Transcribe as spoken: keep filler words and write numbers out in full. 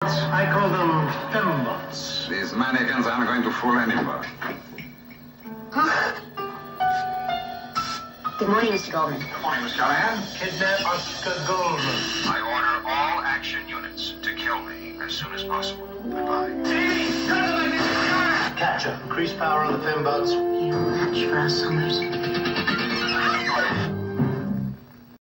Bionics. I call them Fembots. These mannequins aren't going to fool anybody. Huh? Good morning, Mister Goldman. Good morning, Miss Callahan. Kidnap Oscar Goldman. I order all action units to kill me as soon as possible. Goodbye. Catch up. Increase power on the Fembots. You a match for us, Summers.